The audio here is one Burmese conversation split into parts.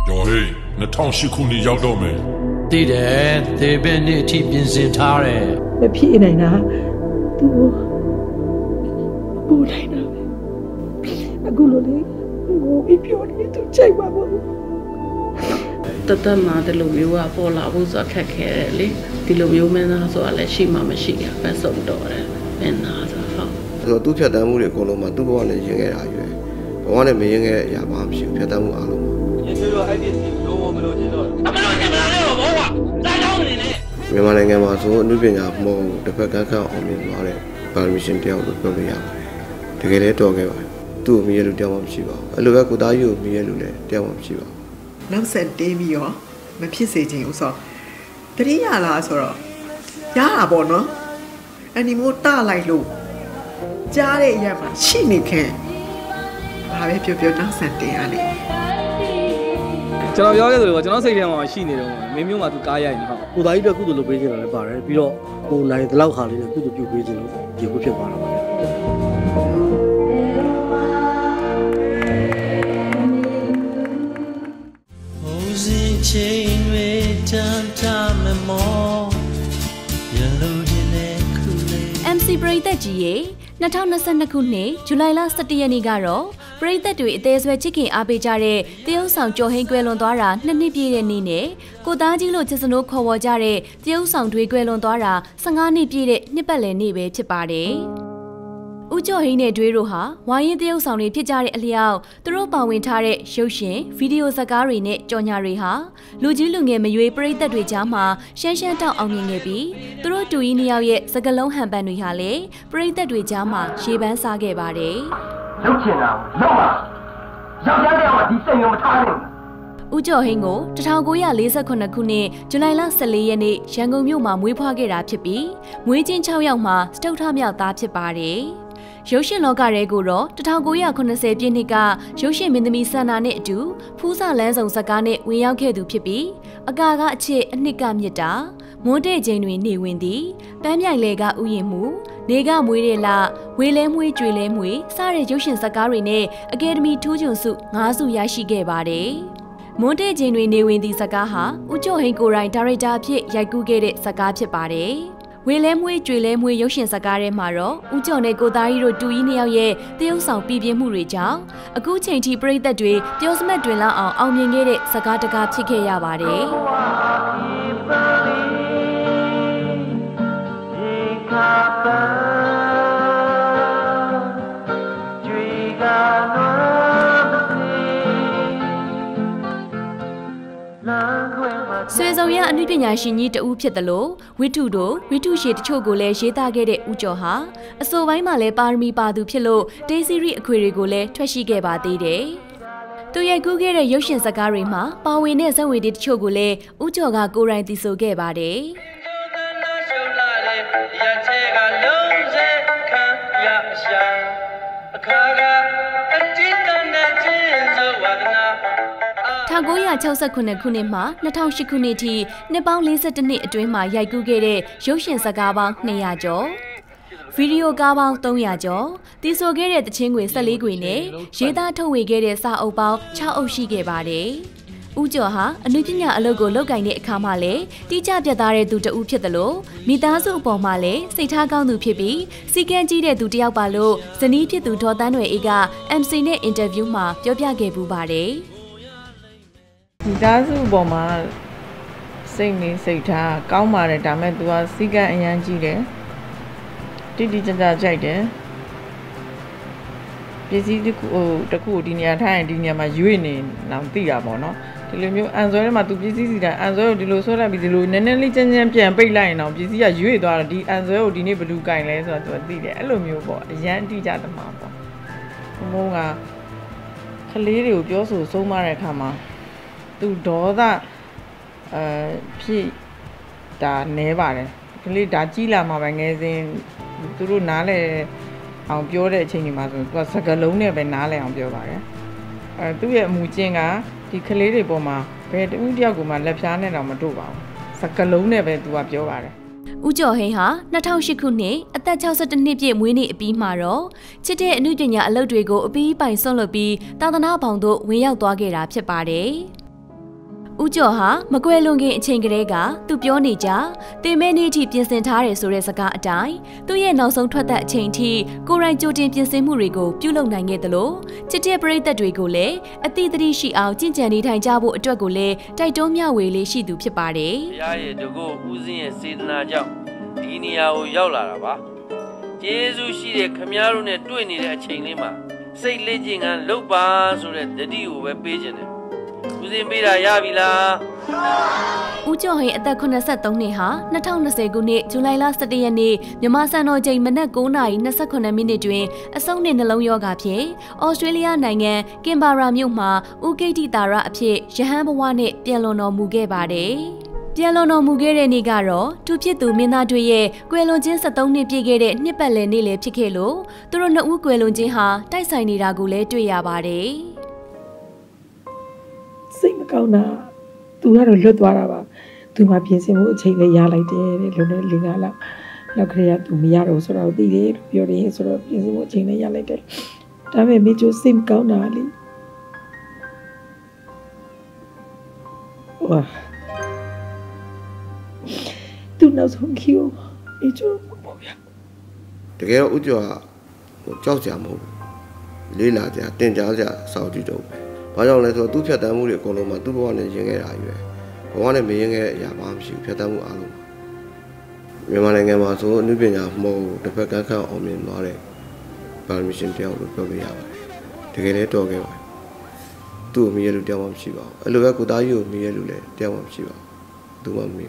ကျော်ဟေး2008ခုနှစ်ရောက်တော့မယ်သိတယ်သေဘက်နေ့အထိပြင်ဆင်ထားတယ်မဖြစ်နိုင်တာသူပူနိုင်တာအခုလိုလေငိုပြီးပြောနေသူချိန်ပါဘူးတသက်မှာဒီလိုမျိုးကပေါ်လာဖို့ဆိုခက်ခဲတယ်လေဒီလိုမျိုးမင်းသားဆိုတာလည်းရှိမှမရှိရပဲဆုံးတော့တယ်မင်းသားဆိုဟုတ်ဆိုတော့သူဖြတ်တန်းမှုတွေအကုန်လုံးမှာသူ့ဘဝနဲ့ရင်ခဲ့တာရွယ်ဘဝနဲ့မရင်ခဲ့တဲ့အရာဘာမှမရှိဘူးဖြတ်တန်းမှုအားလုံးရေဆိုတော့အဲ့ဒီလုံးဝမလို့ချင်တော့အမလို့ချင်မလားလေဘောကွာလာကောင်းနေတယ်မြန်မာနိုင်ငံမှာဆိုအနုပညာမောတစ်ဖက်ကန်းခန့်အောင်မြင်သွားတဲ့ပါမရှင်တယောက်လို့ပြောလို့ရပါတယ်တကယ်လည်းတော်ခဲ့ပါတယ်သူ့ကိုမြင်ရလို့တယောက်မှမရှိပါဘူးအဲ့လိုပဲကိုသားကြီးကိုမြင်ရလို့လည်းတယောက်မှမရှိပါဘူးနောက်ဆက်တင်းပြီးရောမဖြစ်စေချင်ဘူးဆိုတော့တတိယလားဆိုတော့ရတာပေါ့နော်အနီမိုးတလိုက်လို့ကြားတဲ့အရာမှာရှိနေခဲ့ဘာပဲပြောပြောနောက်ဆက်တင်းရလေကျွန်တော်ပြောခဲ့သလိုကျွန်တော်စိတ်ထဲမှာရှိနေတော့မင်းမျိုးမှာသူကားရိုက်နေဟုတ်ကိုသားကြီးတို့ကုသိုလ်လုပ်ပေးနေတာလည်းပါတယ်ပြီးတော့ကိုနိုင်ဒီလောက်ခါလေးနဲ့ကုသိုလ်ပြုပေးခြင်းလို့ဒီခုဖြစ်သွားတာပါဗျာချိန်တွေတန်တာမမောရလို့ခြင်းနဲ့ခုလေး MC ပရိသတ်ကြီးရေ2022ခုနှစ်ဇူလိုင်လ17ရက်နေ့ကတော့ပရိသတ်တွေအသေးဆွဲချစ်ခင်အားပေးကြတဲ့တရုတ်ဆောင်ကျော်ဟင်းကွယ်လွန်သွားတာ2နှစ်ပြည့်တဲ့နေ့နဲ့ကိုသားကြီးလို့ချစ်စနိုးခေါ်ဝေါ်ကြတဲ့တရုတ်ဆောင်တွေကွယ်လွန်သွားတာ15နှစ်ပြည့်တဲ့နှစ်ပတ်လည်နေ့ပဲဖြစ်ပါတယ်ဦးကျော်ဟင်းနဲ့တွေးတို့ဟာဝိုင်းရင်တရုတ်ဆောင်တွေဖြစ်ကြတဲ့အလျောက်သူတို့ပါဝင်ထားတဲ့ရုပ်ရှင်ဗီဒီယိုဇာတ်ကားတွေနဲ့ကြော်ညာတွေဟာလူကြီးလူငယ်မရွေးပရိသတ်တွေကြားမှာရှမ်းရှမ်းတောက်အောင်မြင်ခဲ့ပြီးသူတို့တူကြီးနှစ်ယောက်ရဲ့စကလုံးဟန်ပန်တွေဟာလည်းပရိသတ်တွေကြားမှာရှေ့ပန်းစားခဲ့ပါတယ်လုတ်ချင်တာလောက်ပါယောက်ျားတယောက်ကဒီစိတ်ရောမထားဘူးဦးကျော်ဟင်းကို1948ခုနှစ်ဇူလိုင်လ14ရက်နေ့ရန်ကုန်မြို့မှာမွေးဖွားခဲ့တာဖြစ်ပြီးမွေးချင်း6ယောက်မှာစတုထမြောက်သားဖြစ်ပါတယ်ရုပ်ရှင်လောကရဲကိုတော့1980ပြည့်နှစ်ကရုပ်ရှင်မင်းသမီးဆန္ဒနဲ့အတူဖူးစာလန်းဆောင်ဇာတ်ကားနဲ့ဝင်ရောက်ခဲ့သူဖြစ်ပြီးအကာကအချစ်အနှစ်ကမြစ်တာမွန်းတဲ့ချိန်တွင်နေဝင်သည်ပန်းမြိုင်လေကဥယျာဉ်မှုနေကမွေးတဲ့လဝေလဲမွေးကြွေလဲမွေးစတဲ့ရုပ်ရှင်ဇာတ်ကားတွေနဲ့အကယ်ဒမီထူးချွန်ဆု5ဆုရရှိခဲ့ပါတယ်မွန်းတဲ့ချိန်တွင်နေဝင်သည်ဇာတ်ကားဟာဦးကျော်ဟိန်းကိုယ်တိုင်ဒါရိုက်တာအဖြစ်ရိုက်ကူးခဲ့တဲ့ဇာတ်ကားဖြစ်ပါတယ်ဝေလဲမွေးကြွေလဲမွေးရုပ်ရှင်ဇာတ်ကားထဲမှာတော့ဦးကျော်နဲ့ကိုသားကြီးတို့တူကြီးနှစ်ယောက်ရဲ့တရုပ်ဆောင်ပြည်ပြင်းမှုတွေကြောင့်အခုချိန်ထိပရိသတ်တွေပြောစမတ်တွင်လောက်အောင်မြင်ခဲ့တဲ့ဇာတ်ကားတကားဖြစ်ခဲ့ရပါတယ်ဆွေဆောင်ရအနုပညာရှင်ကြီးတဦးဖြစ်တယ်လို့ဝိထုတို့ဝိထုရှည်တချို့ကိုလည်းရေးသားခဲ့တဲ့ဦးကျော်ဟာအဆိုပိုင်းမှာလည်းပါရမီပါသူဖြစ်လို့တေးစီရီအခွေတွေကိုလည်းထွက်ရှိခဲ့ပါသေးတယ်။သူရိုက်ကူးခဲ့တဲ့ရုပ်ရှင်ဇာတ်ကားတွေမှာပါဝင်တဲ့ဇာတ်ဝင်တွေတချို့ကိုလည်းဦးကျော်ကကိုယ်တိုင်သိဆိုခဲ့ပါတယ်။1968ခုနှစ်မှ2008ခုနှစ်ထိနှစ်ပေါင်း42နှစ်အတွင်းမှာရိုက်ကူးခဲ့တဲ့ရုပ်ရှင်ဇာတ်ကားပေါင်း200ကျော်ဗီဒီယိုကားပေါင်း300ကျော်တည်ဆိုခဲ့တဲ့သချင်းခွေ14ခွေနဲ့ရေးသားထုတ်ဝေခဲ့တဲ့စာအုပ်ပေါင်း6အုပ်ရှိခဲ့ပါတယ်။ဦးကျော်ဟာအနုပညာအလုပ်ကိုလုပ်ကိုင်တဲ့အခါမှာလည်းတိကျပြတ်သားတဲ့သူတဦးဖြစ်တယ်လို့မိသားစုအပေါ်မှာလည်းစိတ်ထားကောင်းသူဖြစ်ပြီးစီကံကြီးတဲ့သူတယောက်ပါလို့ဇနီးဖြစ်သူဒေါ်တန်းနွယ်အေးက MC နဲ့အင်တာဗျူးမှာပြောပြခဲ့ပူပါတယ်။မိသားစုပေါ်မှာစိတ်နေစိတ်ထားကောင်းပါတယ်ဒါမဲ့ तू ကစီကံအရန်ကြီးတယ်တိတိကျကျကြိုက်တယ်ပစ္စည်းတစ်ခုဒီနေရာထားရင်ဒီနေရာမှာရွေ့နေအောင်သိတာပေါ့နော်ဒီလိုမျိုးအန်ဆွဲထဲမှာ तू ပစ္စည်းစီတာအန်ဆွဲကိုဒီလိုဆွဲလိုက်ပြီးဒီလိုနည်းနည်းလေးချမ်းချမ်းပြန်ပိတ်လိုက်ရင်တော့ပစ္စည်းကရွေ့သွားတာဒီအန်ဆွဲကိုဒီနေ့ဘယ်လိုကင်လဲဆိုတော့ तू သိတယ်အဲ့လိုမျိုးပေါ့အရန်တိကျသမားပေါ့ဘုံကကလေးတွေကိုပြောဆိုဆုံးမတဲ့အခါမှာသူဒေါသဖြစ်ဒါနဲပါတယ်ကလေးဒါကြီးလာမှာပဲငယ်စဉ်သူတို့နားလဲအောင်ပြောတဲ့အချိန်ဒီမှာဆိုသူကစကလုံးနဲ့ပဲနားလဲအောင်ပြောပါတယ်သူ့ရဲ့အမူကျင့်ကဒီကလေးတွေပေါ်မှာဘယ်တူတယောက်ကိုမှလက်ဖြားနဲ့တော့မတို့ပါဘူးစကလုံးနဲ့ပဲသူကပြောပါတယ်ဦးကျော်ဟိန်းဟာ2008ခုနှစ်အသက်62နှစ်ပြည့်မွေးနေ့အပြီးမှာတော့ချစ်တဲ့အနုပညာအလုပ်တွေကိုအပြီးပိုင်ဆွန့်လွတ်ပြီးသာသနာ့ဘောင်သို့ဝင်ရောက်သွားခဲ့တာဖြစ်ပါတယ်။ဦးကျော်ဟာမကွယ်လွန်ခင်အချိန်ကလေးကသူပြောနေကြတင်မဲနေ့ထိပြင်ဆင်ထားတယ်ဆိုတဲ့စကားအတိုင်းသူ့ရဲ့နောက်ဆုံးထွက်သက်အချိန်ထိကိုရိုင်းကြိုတင်ပြင်ဆင်မှုတွေကိုပြုလုပ်နိုင်ခဲ့တယ်လို့ချစ်တဲ့ပရိသတ်တွေကိုလည်းအသည့်တရရှိအောင်ကြင်ကြံနေထိုင်ကြဖို့အတွက်ကိုလည်းတိုက်တွန်းမျှဝေလေးရှိသူဖြစ်ပါတယ်။ဘုရားရဲ့တကုတ်ဦးစင်းရဲ့စေတနာကြောင့်ဒီနေရာကိုရောက်လာတာပါ။ကျေးဇူးရှိတဲ့ခမည်းတော်နဲ့တွေ့နေတဲ့အချိန်လေးမှာစိတ်လေးကျင်ကလုပ်ပါဆိုတဲ့တတိကိုပဲပေးခြင်းတယ်။ဦးစင်းပေးတာရပြီလား။ဦးကျော်ဟိန်အသက်83နှစ်ဟာ2020ခုနှစ်ဇူလိုင်လ17ရက်နေ့မြန်မာစံတော်ချိန်မနက်9:28မိနစ်တွင်အဆုတ်နှင့်နှလုံးရောဂါဖြင့်ဩစတြေးလျနိုင်ငံကင်ဘာရာမြို့မှာဦးကိတိတာရအဖြစ်ရဟန်းဘဝနှင့်ပြန်လွန်တော်မူခဲ့ပါတယ်။ပြန်လွန်တော်မူခဲ့တဲ့နေ့ကတော့သူဖြစ်သူမင်းသားတို့ရဲ့ကွယ်လွန်ခြင်း73နှစ်ပြည့်ခဲ့တဲ့နှစ်ပတ်လည်နေ့လည်းဖြစ်ခဲ့လို့သူတို့နှစ်ဦးကွယ်လွန်ခြင်းဟာတိုက်ဆိုင်နေတာကိုလည်းတွေ့ရပါတယ်။စိတ်မကောင်းတာသူကတော့လွတ်သွားတာပါသူမှပြင်ဆင်မှုအချိန်လေးရလိုက်တယ်တဲ့လုံနေလင်းကားလောက်ခရီးကသူမရတော့ဆိုတော့သိတယ်လို့ပြောတယ်ဆိုတော့ပြင်ဆင်မှုအချိန်လေးရလိုက်တယ်ဒါပေမဲ့မိချိုစိတ်မကောင်းတာလေဝါသူနောက်ဆုံးခီးမိချိုပေါ့ဗျာတကယ်တော့ဦးကျော်ကကြောက်ကြမဟုတ်လေးလာကြတင်ကြားကြစောင့်ကြည့်တော့ဘာကြောင့်လဲဆိုတော့သူ့ဖြတ်တန်းမှုတွေအကုန်လုံးမှာသူ့ဘဝနဲ့ရင်ခဲ့တာကြီးပဲဘဝနဲ့မရင်ခဲ့တဲ့အရာမှမရှိဘူးဖြတ်တန်းမှုအားလုံးမြန်မာနိုင်ငံမှာဆိုအနုပညာမဟုတ်တစ်ဖက်ကန်းခန့်အောင်မြင်သွားတဲ့ပါမရှင်တယောက်လို့ပြောလို့ရပါတယ်တကယ်လည်းတော်ခဲ့ပါတယ်သူ့ကိုမြည်ရလို့တယောက်မှမရှိပါဘူးအဲ့လိုပဲကိုသားကြီးကိုမြည်ရလို့လည်းတယောက်မှမရှိပါဘူးသူမှမမြည်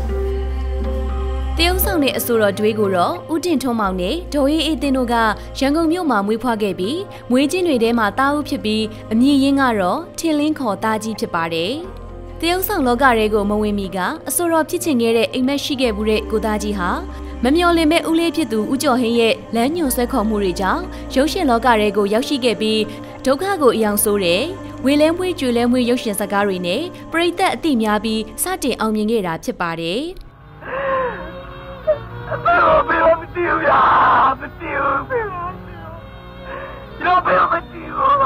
တရုတ်ဆောင်တဲ့အဆိုတော်တွေးကိုတော့ဦးတင်ထွန်းမောင်နဲ့ဒေါ်အေးအေးတင်တို့ကရန်ကုန်မြို့မှာမွေးဖွားခဲ့ပြီးမွေးချင်းတွေထဲမှာတားဦးဖြစ်ပြီးအမည်ရင်းကတော့ထင်လင်းခေါ်တာကြီးဖြစ်ပါတယ်။တရုတ်ဆောင်လောကတွေကိုမဝင်မီကအဆိုတော်ဖြစ်ချင်ခဲ့တဲ့အိမ်မက်ရှိခဲ့မှုတဲ့ကိုသားကြီးဟာမမျှော်လင့်မဲ့ဦးလေးဖြစ်သူဦးကျော်ဟင်းရဲ့လမ်းညွှန်ဆွဲခေါ်မှုတွေကြောင့်ရုပ်ရှင်လောကတွေကိုရောက်ရှိခဲ့ပြီးဒုက္ခကိုအယောင်ဆိုးတဲ့ဝေလဲမွေးကျွေလဲမွေးရုပ်ရှင်ဇာတ်ကားတွေနဲ့ပရိသတ်အသိများပြီးစတင်အောင်မြင်ခဲ့တာဖြစ်ပါတယ်။不要不丢呀，不丢，不要，要不要不丢啊？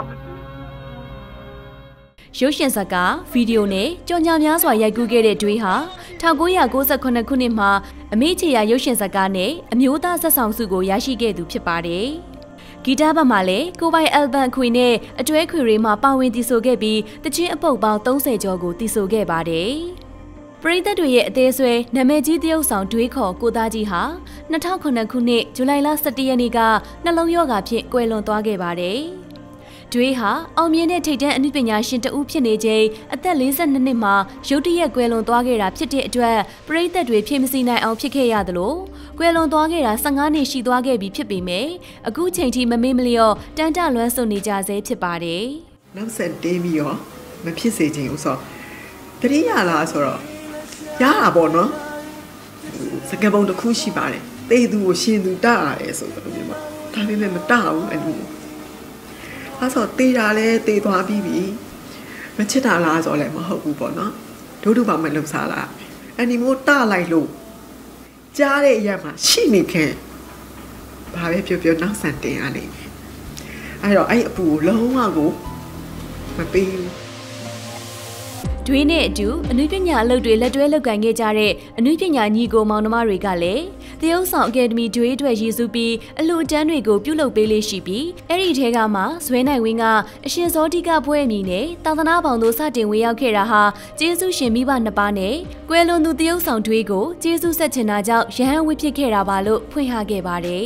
ရုပ်ရှင်ဇာတ်ကားဗီဒီယိုနဲ့ကြော်ညာများစွာရိုက်ကူးခဲ့တဲ့တွေဟာ1998ခုနှစ်မှာအမေချေရရုပ်ရှင်ဇာတ်ကားနဲ့အမျိုးသားဇာတ်ဆောင်ဆုကိုရရှိခဲ့သူဖြစ်ပါတယ်။ဂီတဘက်မှာလည်းကိုပိုင်အယ်ဘမ်ခွေနဲ့အတွဲခွေတွေမှာပါဝင်တည်ဆိုခဲ့ပြီးတခြင်းအပုပ်ပေါင်း30ကျော်ကိုတည်ဆိုခဲ့ပါတယ်။ပရိသတ်တွေရဲ့အသေးဆွဲနာမည်ကြီးတရုတ်ဆောင်တွေးခေါ်ကိုသားကြီးဟာ2009ခုနှစ်ဇူလိုင်လ17ရက်နေ့ကနှလုံးရောဂါဖြင့်ကွယ်လွန်သွားခဲ့ပါတယ်။တွေးဟာအောင်မြင်တဲ့ထိပ်တန်းအနုပညာရှင်တဦးဖြစ်နေချိန်အသက်42နှစ်မှာရုတ်တရက်ကွယ်လွန်သွားခဲ့တာဖြစ်တဲ့အတွက်ပရိသတ်တွေဖြည့်မစီနိုင်အောင်ဖြစ်ခဲ့ရသလိုကွယ်လွန်သွားခဲ့တာ15နှစ်ရှိသွားခဲ့ပြီဖြစ်ပေမဲ့အခုချိန်ထိမမေ့မလျော့တန်တလွမ်းစွနေကြဆဲဖြစ်ပါတယ်။နောက်ဆက်တင်းပြီးရောမဖြစ်စေချင်ဘူးဆိုတတိယလားဆိုတော့ရတာပေါ့နော်စကပုံတစ်ခုရှိပါတယ်တေးသူကိုရှင်သူတရတယ်ဆိုတော့ဒီမှာဒါပေမဲ့မတဘူးအဲ့လိုအဲ့ဆိုတေးတာလဲတေးသွားပြီးပြီမချစ်တာလားဆိုလည်းမဟုတ်ဘူးပေါ့နော်ဒုဒုပါမလုံစားလားအနီမိုးတလိုက်လို့ကြားတဲ့အရာမှာရှိနေခင်ဘာပဲပြောပြောနောက်ဆန်တင်ရလိမ့်မယ်အဲ့တော့အဲ့အပူကိုလုံးဝကိုမပေးဘူးတွေနဲ့အတူအနုပညာအလုပ်တွေလက်တွဲလုပ်ကိုင်ခဲ့ကြတဲ့အနုပညာညီကိုမောင်နှမတွေကလည်းတရုတ်ဆောင်အကယ်ဒမီတွေအတွက်ရည်စူးပြီးအလှူဒန်းတွေကိုပြုလုပ်ပေးလေးရှိပြီးအဲ့ဒီထဲကမှဇွဲနိုင်ဝင်းကအရှင်ဇောတိကဘွဲ့အမည်နဲ့သာသနာပေါင်းတို့စတင်ဝင်ရောက်ခဲ့တာဟာကျေးဇူးရှင်မိဘနှစ်ပါးနဲ့ကွယ်လွန်သူတရုတ်ဆောင်တွေကိုကျေးဇူးဆက်ချင်တာကြောင့်ရဟန်းဝတ်ဖြစ်ခဲ့တာပါလို့ဖွင့်ဟခဲ့ပါတယ်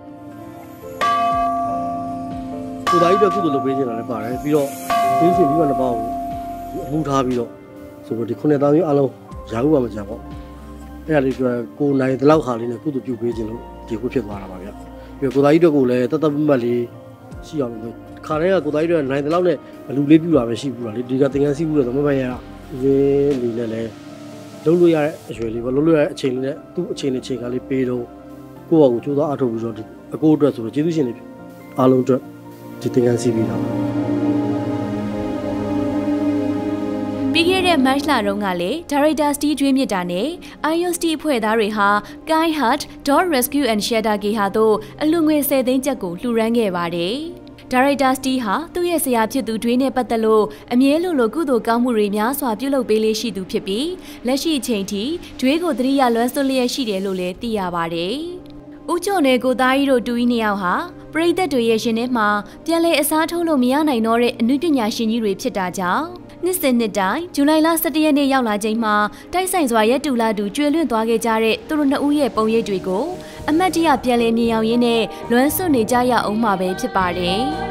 ကိုသားကြီးတို့ကုသိုလ်လုပ်ပေးနေတာလည်းပါတယ်ပြီးတော့ကျေးဇူးရှင်မိဘနှစ်ပါးကိုအမှုထားပြီးတော့ဆိုတော့ဒီ9တောင်ကြီးအလုံးရာဟုပါမကြပေါ့အဲ့ဒါလေးကကိုနိုင်တလောက်ခါလေးနဲ့ကုသပြုပေးခြင်းလို့ဒီခုဖြစ်သွားတာပါဗျပြီးတော့ကိုသားကြီးတို့ကလည်းတတ်မတ်လေးရှိအောင်လို့ခါတိုင်းကကိုသားကြီးတို့နိုင်တလောက်နဲ့အလူလေးပြူတာပဲရှိဘူးလားလေဒီကသင်္ကန်းစီးဘူးတော့မမရရင်းနေနဲ့လည်းလုံးလို့ရတဲ့အရွယ်လေးပေါ့လုံးလို့ရတဲ့အချိန်လေးနဲ့သူ့အချိန်နဲ့ချိန်ကလေးပေးတော့ကိုယ့်ဘာကိုကြိုးစားအထောက်ပြီးတော့အကိုအတွက်ဆိုတော့ကျေးဇူးရှင်တွေအားလုံးအတွက်ဒီသင်္ကန်းစီးပြီးတာပြီးခဲ့တဲ့မတ်လတုန်းကလည်းဒါရိုက်တာစတီးကျွေးမြစ်တာနဲ့ IOST အဖွဲ့သားတွေဟာ Kind Heart Dog Rescue and Shelter ဂေဟာတို့အလူငွေ10သိန်းကျပ်ကိုလှူဒန်းခဲ့ပါတယ်။ဒါရိုက်တာစတီဟာသူ့ရဲ့ဆရာဖြစ်သူတွေနဲ့ပတ်သက်လို့အမြဲလိုကုသိုလ်ကောင်းမှုတွေများစွာပြုလုပ်ပေးလေးရှိသူဖြစ်ပြီးလက်ရှိအချိန်ထိတွေးကိုသတိရလွမ်းဆွလျက်ရှိတယ်လို့လည်းသိရပါတယ်။ဦးကျော်နဲ့ကိုသားကြီးတို့တူကြီးနှစ်ယောက်ဟာပရိသတ်တွေရဲ့ရှင်ထဲမှာပြန်လည်အစားထိုးလို့မရနိုင်တော့တဲ့အနုပညာရှင်ကြီးတွေဖြစ်တာကြောင့်နှစ်စဉ်နှစ်တိုင်းဇူလိုင်လ17ရက်နေ့ရောက်လာချိန်မှာတိုက်ဆိုင်စွာရက်တူလာတူကျွေလွင့်သွားခဲ့ကြတဲ့သူတို့နှစ်ဦးရဲ့ပုံရိပ်တွေကိုအမတ်တရပြန်လည်မြင်အောင်ရင်းနဲ့လွမ်းဆွနေကြရအောင်မှာပဲဖြစ်ပါတယ်။